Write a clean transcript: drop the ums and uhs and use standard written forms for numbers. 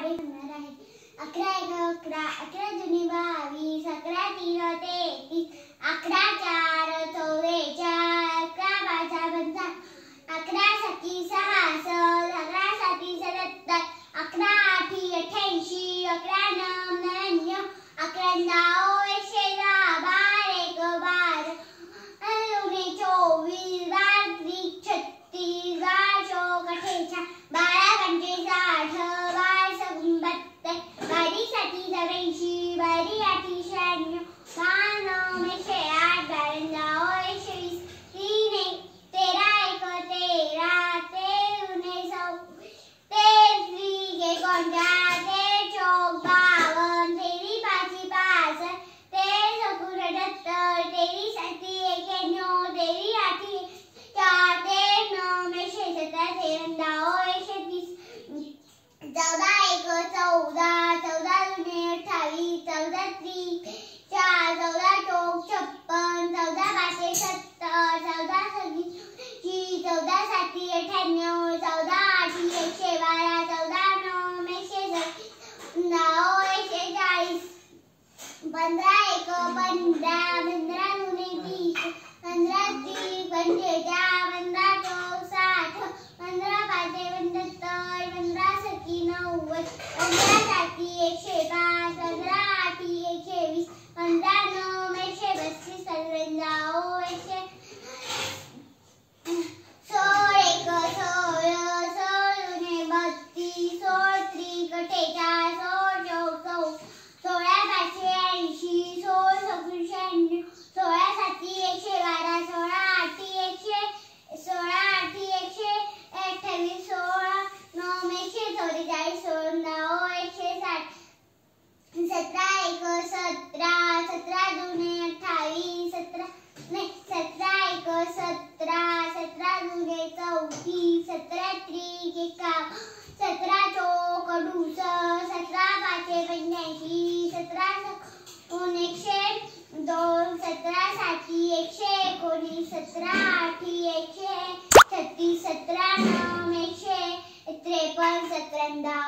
पाढे म्हणणार आहे. 11 × 11, 11 दुनी 22, 11 × 3 = 33, 11 × 4 = 44, 11 × 5 = 55, 11 × 7 = 66, 11 × 7 = 77, 11 × 8 = 88, 11 × 9 = 99, 11 × 10 = 110, 12 × 1 = 12, 12 × 2 = 24, 12 × 3 = 36, 12 × 4 = 48, 12 × 5 = 60, 12 × 6 = 72, 12 × 7 = 84, 12 × 8 = 96, 12 × 9 = 108, 12 × 10 = 120, 13 × 1 = 13, 13 × 2 = 24, 13 × 3 = 49, 13 × 4 = 52, 13 × 5 = 65, 13 × 6 = 78, 13 × 7 = 91, 13 × 8 = 4, 13 × 9 = 4, 14 × 17, 18, 19, 17, 9, 133, 17, 17, 9, 153, 17, 9, 153,